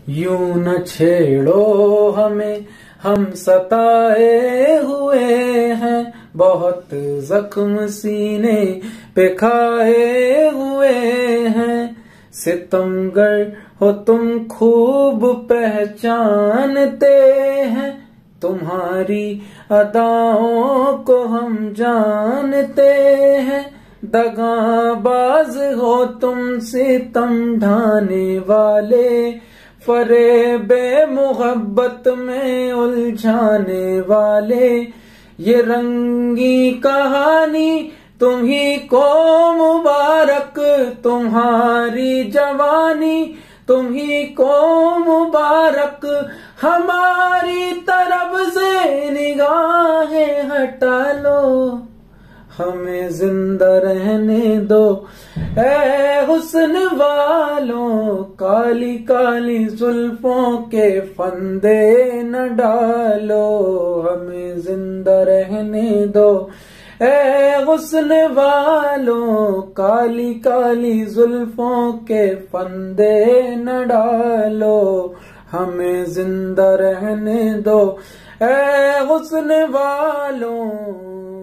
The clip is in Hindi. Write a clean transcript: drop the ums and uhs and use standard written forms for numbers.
यूं न छेड़ो हमें, हम सताए हुए हैं, बहुत जख्म सीने पे खाए हुए हैं। सितमगर हो तुम खूब पहचानते हैं, तुम्हारी अदाओं को हम जानते हैं। दगाबाज हो तुम सितम ढाने वाले, फरेबे मोहब्बत में उलझाने वाले। ये रंगी कहानी तुम्ही को मुबारक, तुम्हारी जवानी तुम्ही को मुबारक। हमारी तरफ से निगाहें हटा लो, हमें जिंदा रहने दो। ऐ हुस्न वालों, काली काली जुल्फों के फंदे न डालो, हमें जिंदा रहने दो। ऐ हुस्न वालों, काली काली जुल्फों के फंदे न डालो, हमें जिंदा रहने दो। ऐ हुस्न वालों।